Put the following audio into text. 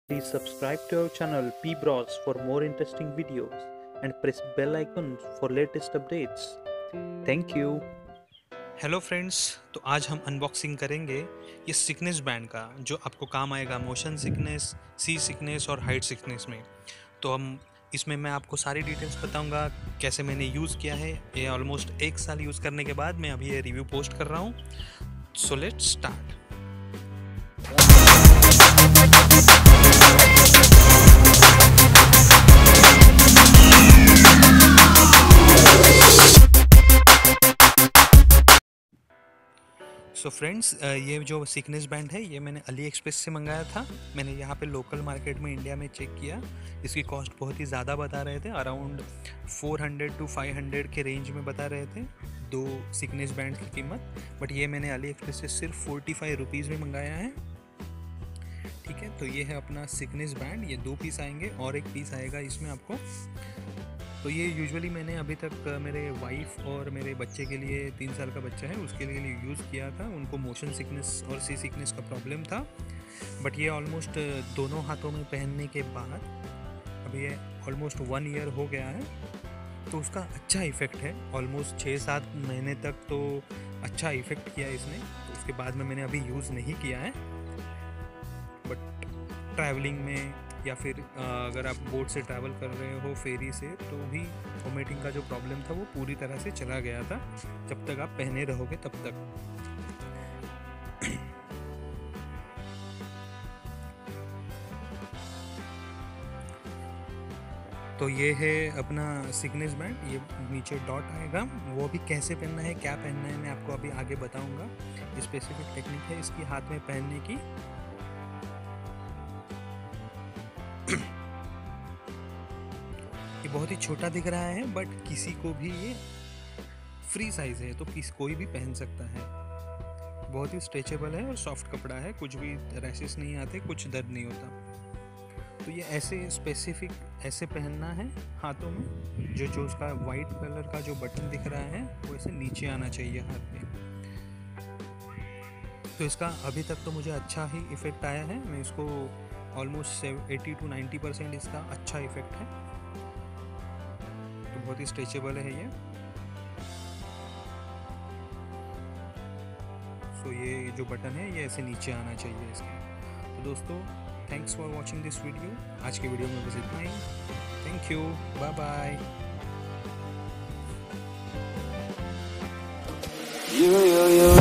Please subscribe to our channel P Bros for more interesting videos and press bell icon for latest updates. Thank you. Hello friends, तो आज हम unboxing करेंगे ये sickness band का, जो आपको काम आएगा मोशन सिकनेस, सी सिकनेस और हाइट सिकनेस में। तो इसमें मैं आपको सारी डिटेल्स बताऊंगा, कैसे मैंने यूज़ किया है। ये ऑलमोस्ट 1 साल यूज़ करने के बाद मैं अभी ये रिव्यू पोस्ट कर रहा हूँ। So let's start. So friends, ये जो सिकनेस बैंड है ये मैंने अली एक्सप्रेस से मंगाया था। मैंने यहाँ पे लोकल मार्केट में इंडिया में चेक किया, इसकी कॉस्ट बहुत ही ज़्यादा बता रहे थे, अराउंड 400 to 500 के रेंज में बता रहे थे दो सिकनेस बैंड की कीमत। बट ये मैंने अली एक्सप्रेस से सिर्फ 45 रुपीज़ में मंगाया है। ठीक है, तो ये है अपना सिकनेस बैंड। ये 2 पीस आएंगे और 1 पीस आएगा इसमें आपको। तो ये यूजुअली मैंने अभी तक मेरे वाइफ और मेरे बच्चे के लिए, 3 साल का बच्चा है उसके लिए यूज़ किया था। उनको मोशन सिकनेस और सी सिकनेस का प्रॉब्लम था। बट ये ऑलमोस्ट दोनों हाथों में पहनने के बाद अभी ये ऑलमोस्ट 1 ईयर हो गया है, तो उसका अच्छा इफ़ेक्ट है। ऑलमोस्ट 6-7 महीने तक तो अच्छा इफ़ेक्ट किया इसने। तो उसके बाद में मैंने अभी यूज़ नहीं किया है। बट ट्रैवलिंग में या फिर अगर आप बोट से ट्रैवल कर रहे हो, फेरी से, तो भी वोमिटिंग का जो प्रॉब्लम था वो पूरी तरह से चला गया था, जब तक आप पहने रहोगे तब तक। तो ये है अपना सिकनेस बैंड। ये नीचे डॉट आएगा, वो भी कैसे पहनना है, क्या पहनना है, मैं आपको अभी आगे बताऊंगा। स्पेसिफिक टेक्निक है इसकी हाथ में पहनने की। ये बहुत ही छोटा दिख रहा है, बट किसी को भी ये फ्री साइज़ है, तो कोई भी पहन सकता है। बहुत ही स्ट्रेचेबल है और सॉफ्ट कपड़ा है, कुछ भी रैशेस नहीं आते, कुछ दर्द नहीं होता। तो ये ऐसे स्पेसिफिक ऐसे पहनना है हाथों में। जो उसका वाइट कलर का जो बटन दिख रहा है वो ऐसे नीचे आना चाहिए हाथ में। तो इसका अभी तक तो मुझे अच्छा ही इफ़ेक्ट आया है। मैं इसको ऑलमोस्ट 80 to 90% इसका अच्छा इफ़ेक्ट है। तो बहुत ही स्ट्रेचेबल है ये। सो ये जो बटन है ये ऐसे नीचे आना चाहिए इसके। तो दोस्तों, thanks for watching this video. आज के वीडियो में बस इतना ही। Thank you, bye bye. You